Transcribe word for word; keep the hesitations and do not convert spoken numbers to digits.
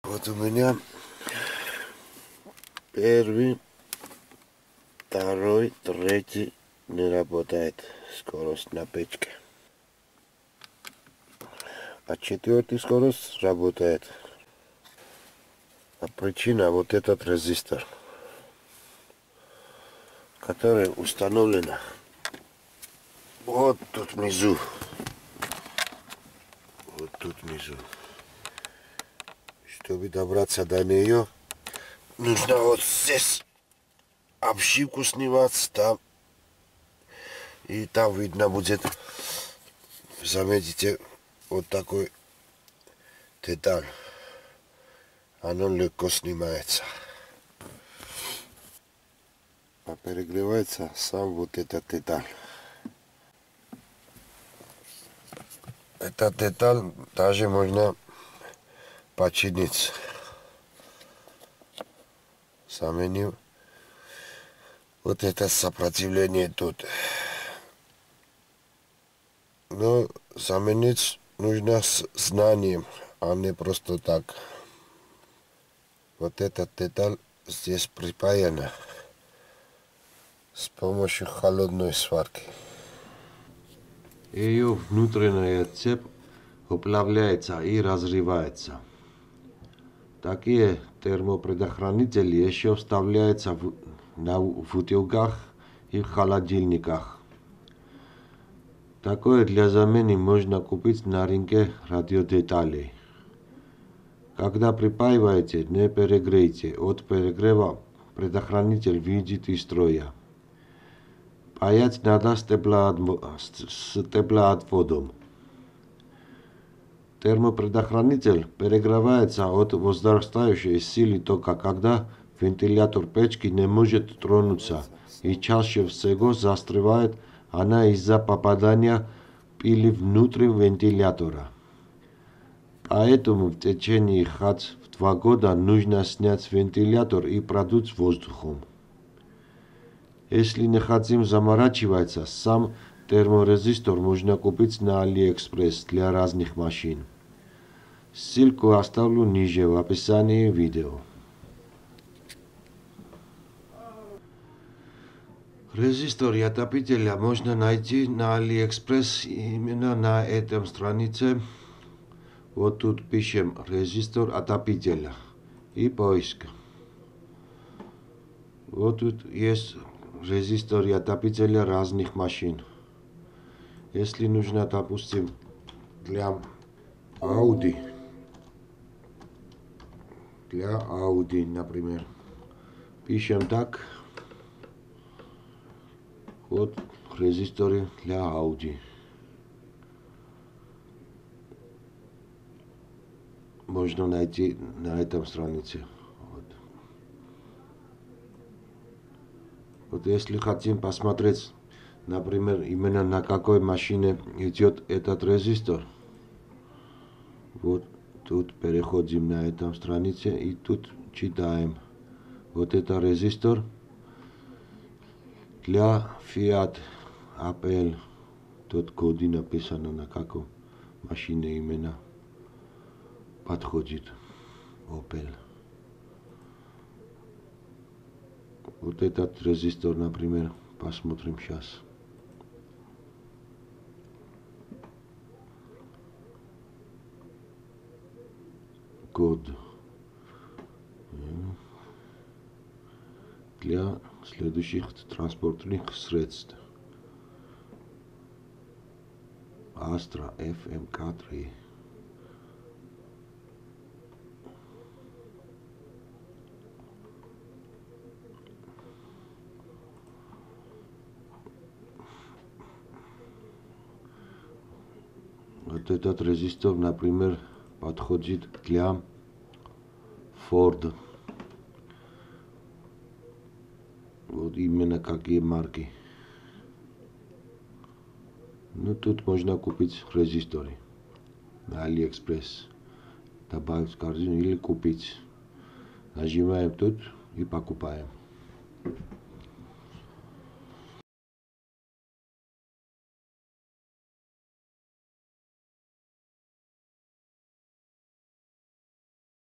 Вот у меня первый, второй, третий не работает скорость на печке. А четвертый скорость работает. А причина вот этот резистор, который установлен вот тут внизу. Вот тут внизу. Чтобы добраться до нее, нужно вот здесь обшивку снимать, там. И там видно будет, заметите, вот такой деталь. Оно легко снимается. А перегревается сам вот этот деталь. Этот деталь даже можно починить. Заменив вот это сопротивление тут. Но заменить нужно с знанием, а не просто так. Вот этот деталь здесь припаяна с помощью холодной сварки. Ее внутренняя цепь уплавляется и разрывается. Такие термопредохранители еще вставляются в, на, в утюгах и в холодильниках. Такое для замены можно купить на рынке радиодеталей. Когда припаиваете, не перегрейте. От перегрева предохранитель выйдет из строя. Паять надо с теплоотводом. Термопредохранитель перегревается от возрастающей силы тока, когда вентилятор печки не может тронуться, и чаще всего застревает она из-за попадания пыли внутрь вентилятора. Поэтому в течение хоть в два года нужно снять вентилятор и продуть воздухом. Если не хотим заморачиваться, сам терморезистор можно купить на AliExpress для разных машин. Ссылку оставлю ниже в описании видео. Резистор отопителя можно найти на AliExpress именно на этом странице. Вот тут пишем резистор отопителя и поиск. Вот тут есть резистор отопителя разных машин. Если нужно, допустим, для Audi, для Audi, например, пишем так. Вот резисторы для Audi. Можно найти на этом странице. Вот. Вот если хотим посмотреть, например, именно на какой машине идет этот резистор, вот тут переходим на этом странице и тут читаем. Вот это резистор для Fiat Opel. Тут коды написано, на какой машине именно подходит Opel. Вот этот резистор, например, посмотрим сейчас. Код для следующих транспортных средств. Astra эф эм ка три. Вот этот резистор, например, подходит для Ford. Вот именно какие марки. Ну тут можно купить резисторы на AliExpress. Добавить в корзину или купить. Нажимаем тут и покупаем.